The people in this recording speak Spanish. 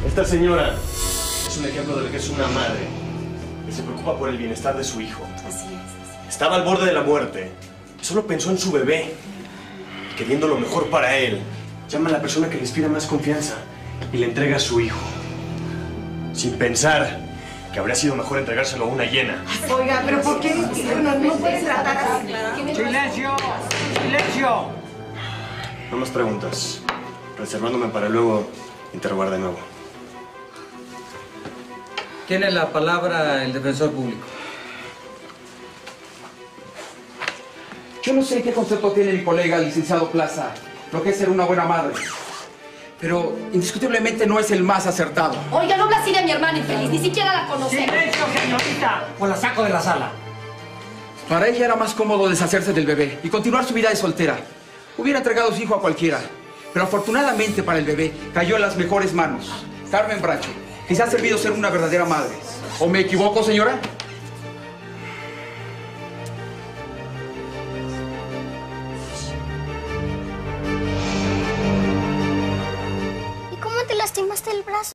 Esta señora es un ejemplo de lo que es una madre que se preocupa por el bienestar de su hijo. Así es. Estaba al borde de la muerte y solo pensó en su bebé, queriendo lo mejor para él. Llama a la persona que le inspira más confianza y le entrega a su hijo, sin pensar que habría sido mejor entregárselo a una hiena. Oiga, pero ¿por qué? No puedes tratar así. ¡Silencio! ¡Silencio! No más preguntas, reservándome para luego interrogar de nuevo. Tiene la palabra el defensor público. Yo no sé qué concepto tiene mi colega, el licenciado Plaza, lo que es ser una buena madre. Pero indiscutiblemente no es el más acertado. Oiga, no habla así de mi hermana infeliz, ni siquiera la conoce. ¡Silencio, señorita! O la saco de la sala. Para ella era más cómodo deshacerse del bebé y continuar su vida de soltera. Hubiera entregado a su hijo a cualquiera. Pero afortunadamente para el bebé cayó en las mejores manos. Carmen Bracho, que se ha servido ser una verdadera madre. ¿O me equivoco, señora? ¿Y cómo te lastimaste el brazo?